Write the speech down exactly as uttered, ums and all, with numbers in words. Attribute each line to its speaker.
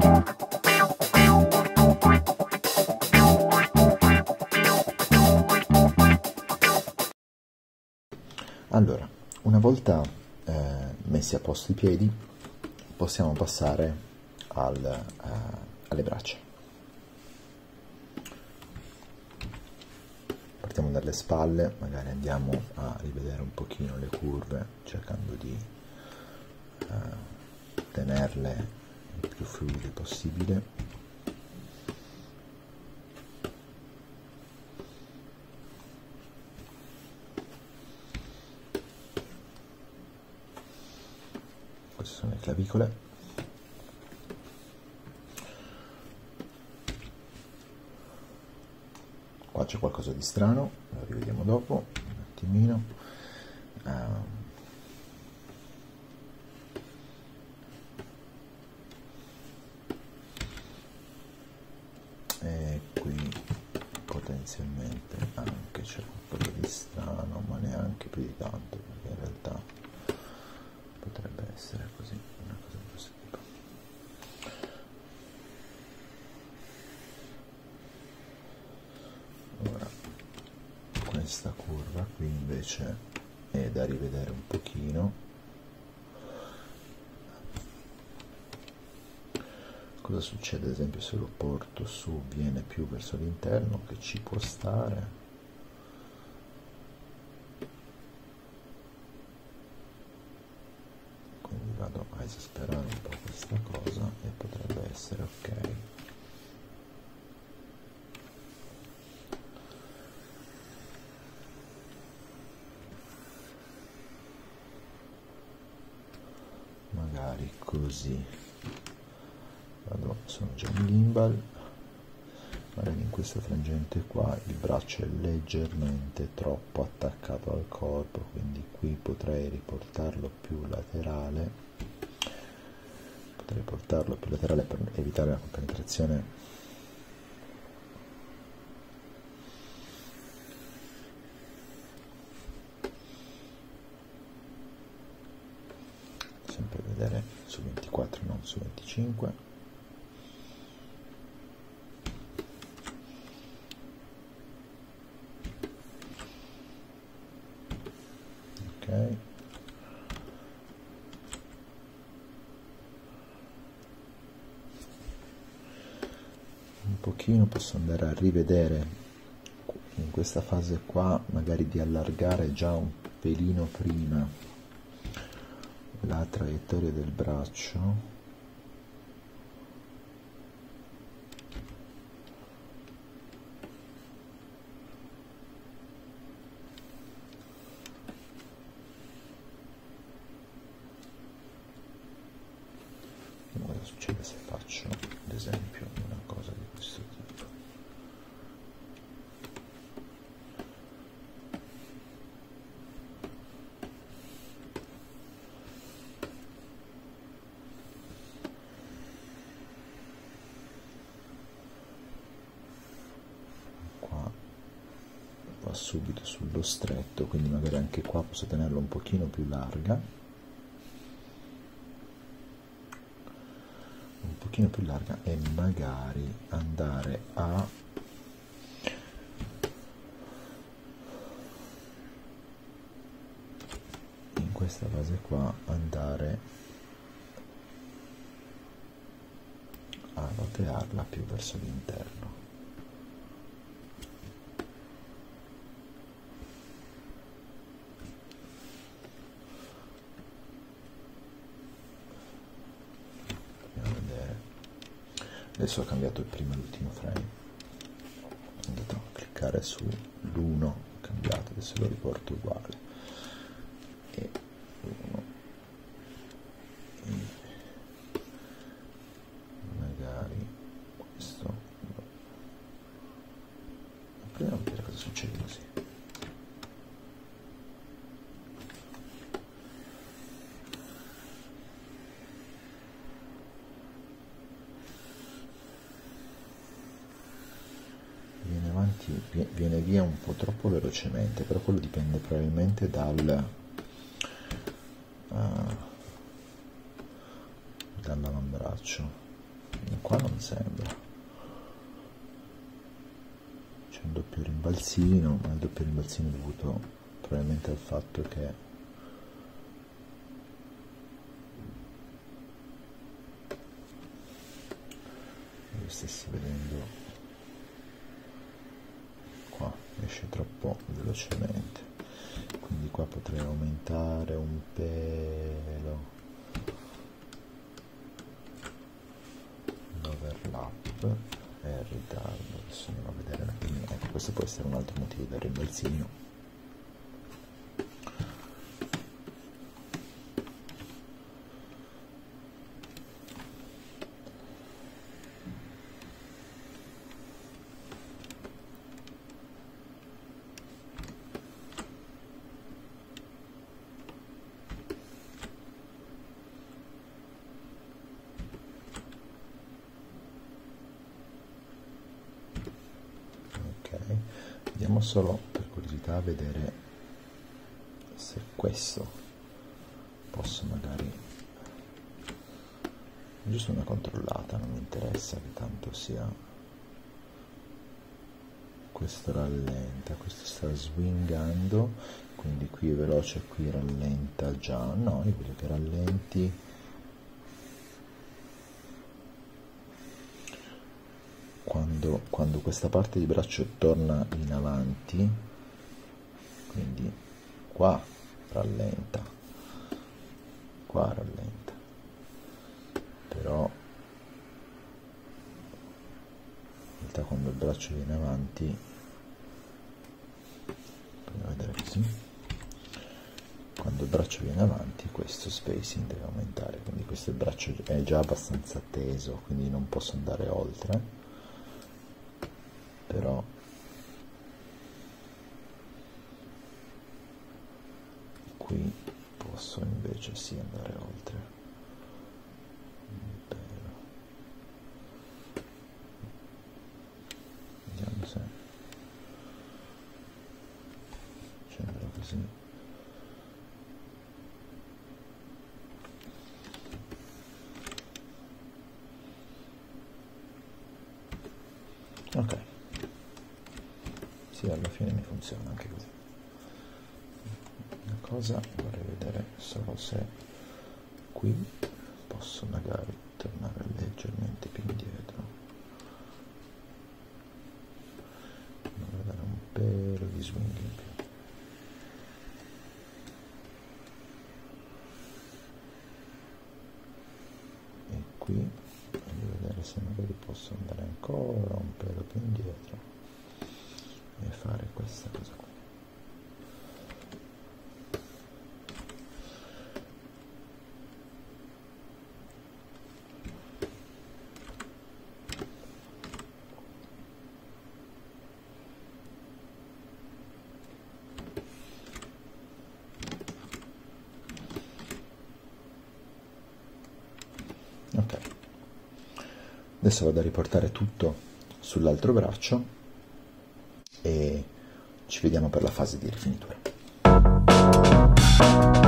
Speaker 1: Allora, una volta eh, messi a posto i piedi, possiamo passare al, eh, alle braccia. Partiamo dalle spalle, magari andiamo a rivedere un pochino le curve, cercando di eh, tenerle il più fluide possibile. Queste sono le clavicole. Qua c'è qualcosa di strano, lo rivediamo dopo, un attimino. Um, e qui potenzialmente anche c'è qualcosa di strano, ma neanche più di tanto, perché in realtà potrebbe essere così, una cosa di questo tipo. Ora, questa curva qui invece è da rivedere un pochino. Cosa succede ad esempio se lo porto su, viene più verso l'interno, che ci può stare. Vado a esasperare un po' questa cosa e potrebbe essere ok. Magari così. Vado, sono già in gimbal. Magari in questa frangente qua il braccio è leggermente troppo attaccato al corpo, quindi qui potrei riportarlo più laterale. Potrei portarlo più laterale per evitare la penetrazione sempre vedere su ventiquattro, non su venticinque. Ok. Un pochino posso andare a rivedere in questa fase qua, magari di allargare già un pelino prima la traiettoria del braccio. Cosa succede se faccio ad esempio una cosa di questo tipo? Qua va subito sullo stretto, quindi magari anche qua posso tenerlo un pochino più larga. Un pochino più larga e magari andare a in questa fase qua andare a rotearla più verso l'interno. Adesso ho cambiato il primo e l'ultimo frame, ho andato a cliccare sull'uno, ho cambiato, adesso lo riporto uguale, e uno, e magari questo, proviamo a vedere cosa succede così. Viene via un po' troppo velocemente, però quello dipende probabilmente dal uh, dall'avambraccio. qua non sembra, c'è un doppio rimbalzino, ma il doppio rimbalzino è dovuto probabilmente al fatto che io stessi vedendo qua esce troppo velocemente, quindi qua potrei aumentare un pelo l'overlap e il ritardo. Adesso andiamo a vedere un attimino. Ecco, questo può essere un altro motivo del rimbalzino. Andiamo solo per curiosità a vedere se questo posso magari, giusto una controllata, non mi interessa che tanto sia, questo rallenta, questo sta swingando, quindi qui è veloce, qui rallenta già, no, io voglio che rallenti Quando, quando questa parte di braccio torna in avanti, quindi qua rallenta, qua rallenta, però in realtà quando il braccio viene avanti, proviamo a vedere così, quando il braccio viene avanti questo spacing deve aumentare, quindi questo il braccio è già abbastanza teso, quindi non posso andare oltre, però qui posso invece sì andare oltre un pelo. Vediamo se sembra così. Ok, sì, alla fine mi funziona anche così. Una cosa vorrei vedere solo se qui posso magari tornare leggermente più indietro, vorrei dare un pelo di swing in più. E qui voglio vedere se magari posso andare ancora un pelo più indietro e fare questa cosa qui. Ok, adesso vado a riportare tutto sull'altro braccio e ci vediamo per la fase di rifinitura.